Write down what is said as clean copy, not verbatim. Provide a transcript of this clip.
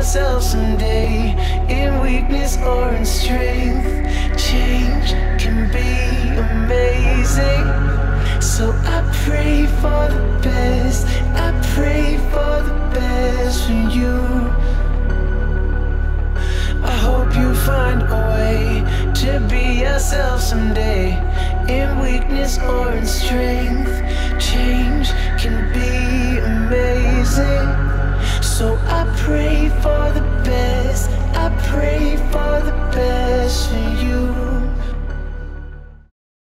ourselves someday, in weakness or in strength. Change can be amazing. So I pray for the best, I pray for the best for you. I hope you find a way to be yourself someday, in weakness or in strength. Change can be amazing. So I pray for the